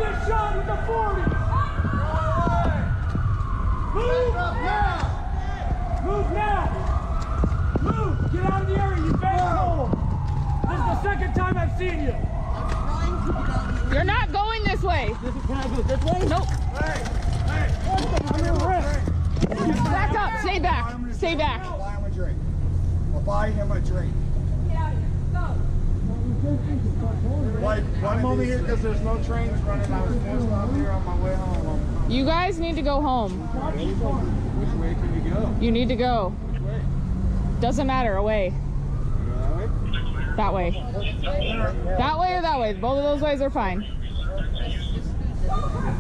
get shot with the 40. Move now. Move now. Move. Get out of the area. You bad hole. This is the second time I've seen you. You're not going this way. Can I go this way? Nope. Hey. I'm in risk. Back up. Stay back. Stay back. I'll buy him a drink. I'll buy him a drink. Get out of here. Go. Like, I'm over here because there's no trains running. I was forced out here on my way home. You guys need to go home. Which way can you go? You need to go. Which way? Doesn't matter. Away. That way. That way or that way. Both of those ways are fine.